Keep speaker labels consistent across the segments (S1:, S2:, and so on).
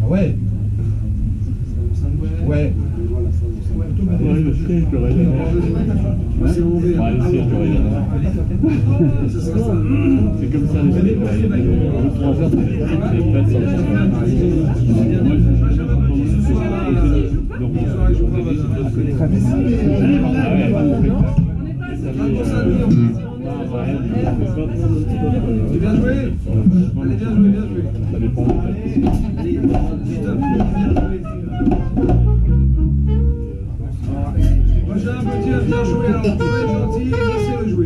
S1: Ah ouais. Ouais.
S2: Ouais, le siège de Ryan. C'est ouvert. Ouais, le siège de Ryan. C'est comme ça, les années. Au 3 heures, c'est pas de ça. Moi,
S3: C'est bien joué. Allez, bien joué, bien joué.
S2: Ça dépend.
S3: Allez, stop. Moi j'ai un petit à bien jouer, alors vous pouvez être gentil et laissez-le jouer.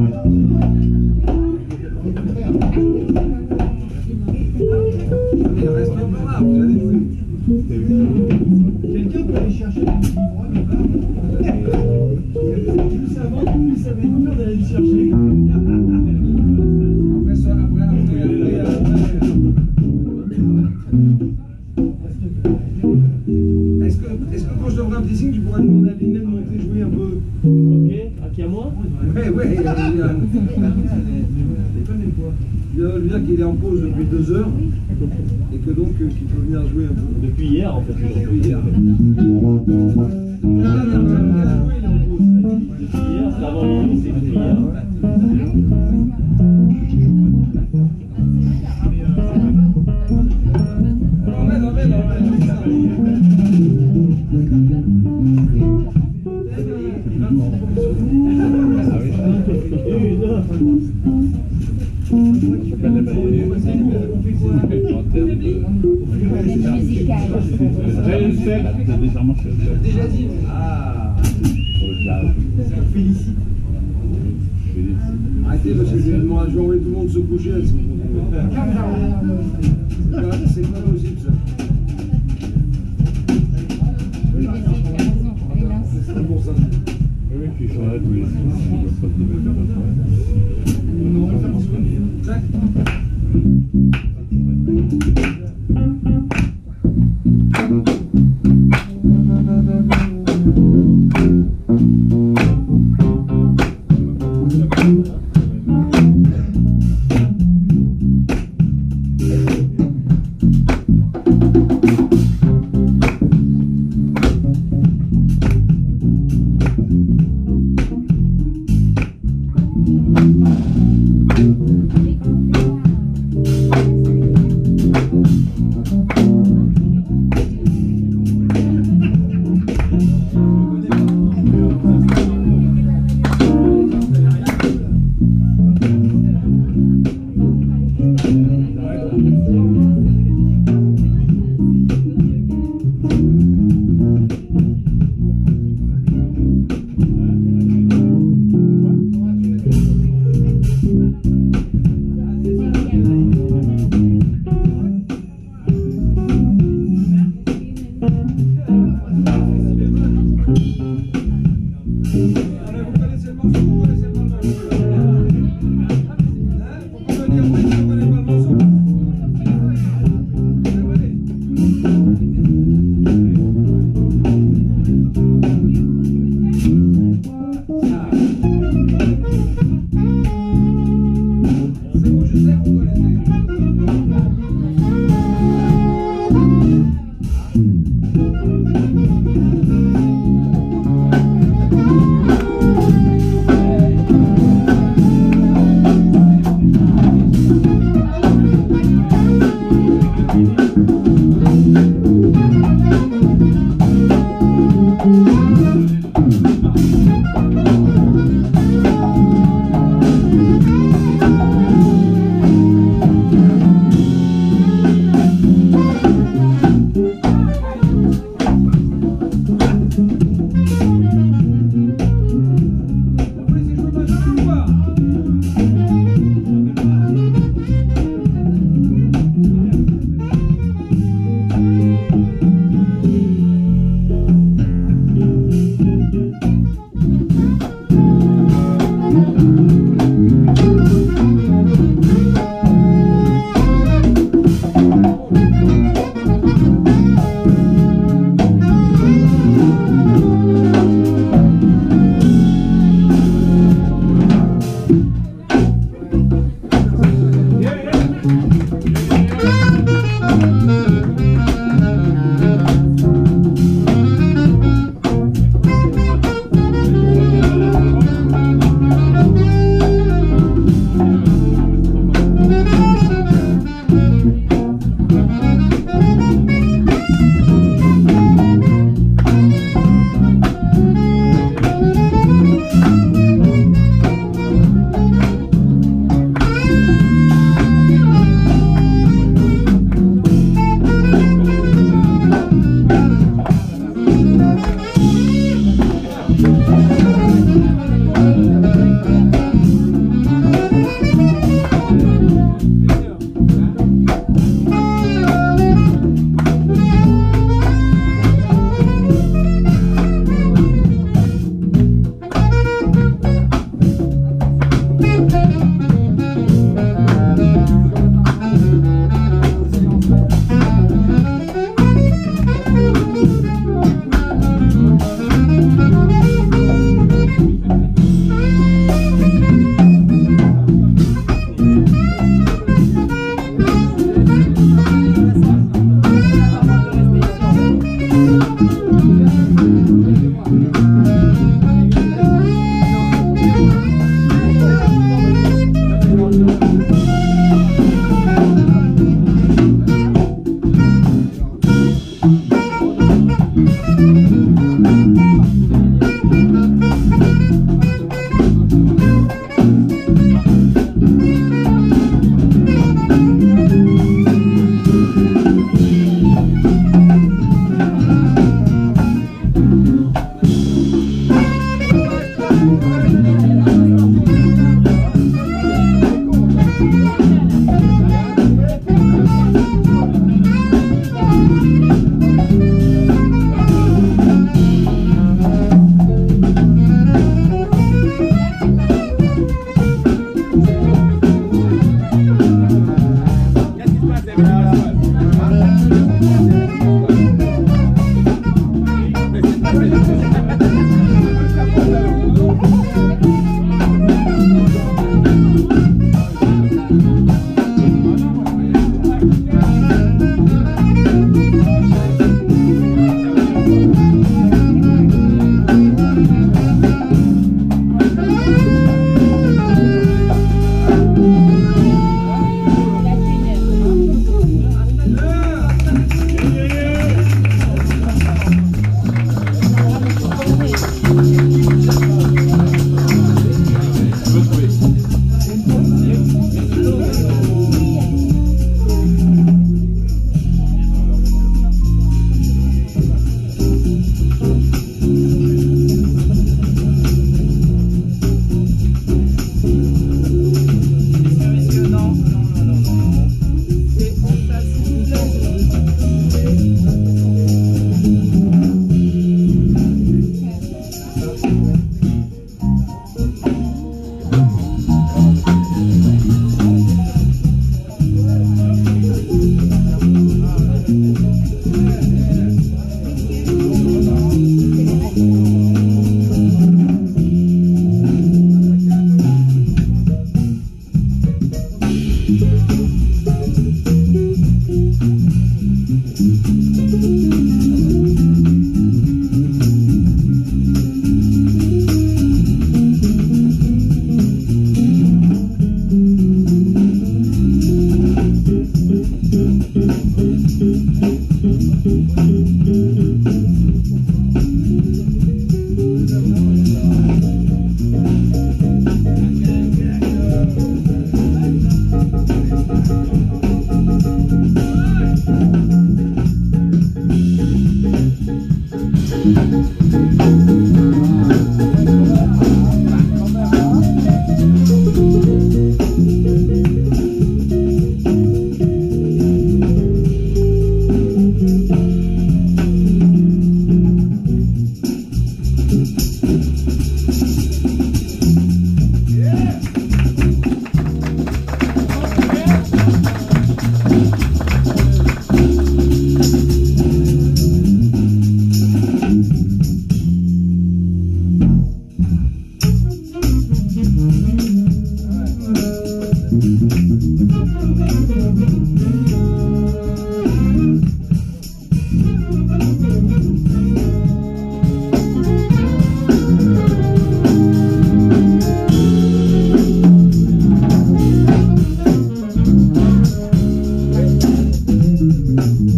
S3: Allez, reste pas là, vous allez jouer. Quelqu'un peut aller chercher le petit livre là-bas? Plus avant, plus ça va être dur d'aller le chercher. Après ça, Est-ce que quand je devrais un petit signe, tu pourrais demander à Lina de monter jouer un peu?
S4: Ok, à qui, à moi?
S3: Ouais, il vient lui dire qu'il est en pause depuis 2 heures et que donc qu'il peut venir jouer un peu.
S4: Depuis hier en fait.
S3: Depuis hier. Il est en pause.
S4: Depuis hier, c'est avant minuit, c'est depuis hier.
S3: Déjà dit. Ah. Ça me félicite. Arrêtez parce que je vais envoyer tout le monde se coucher. C'est pas possible ça. C'est pour ça.
S2: Oui, puis ils sont là tous les jours.
S3: Non, ça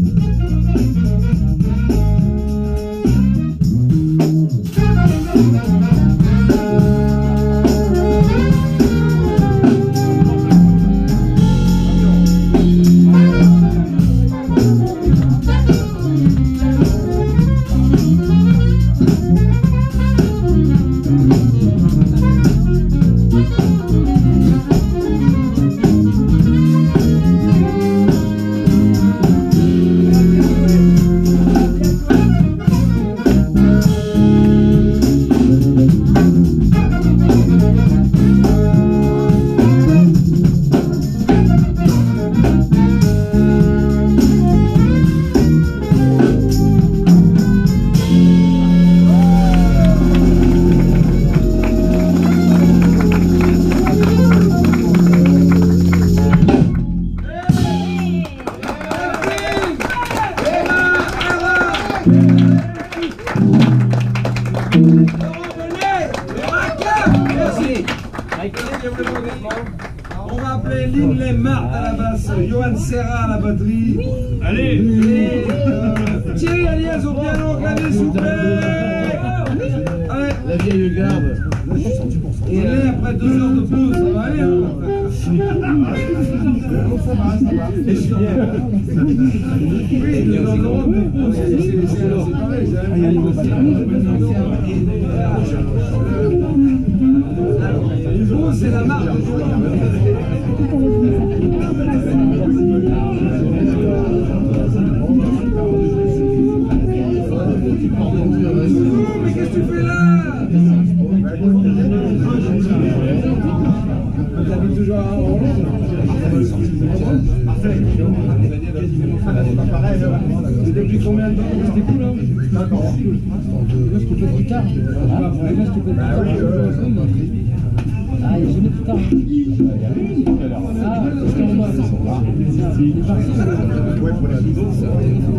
S3: On va appeler Lynn Lemart à la basse, Johan Serra à la batterie.
S2: Allez!
S3: Et Thierry Alias au piano, au clavier, s'il vous plaît. Allez.
S1: La vieille garde.
S3: Et allez, après 2 heures de pause, ça va aller, hein? Ça va. Et je bien. Oui, 2 heures de pause, c'est pareil, c'est la marque. Mais qu'est-ce que tu fais là? T'habites toujours à Hollande? Parfait. Depuis combien de temps? C'était cool, hein? D'accord. Est-ce que tu fais plus tard?
S5: Ah, il y a jamais plus tard. Ah, parce qu'on va. Il est parti.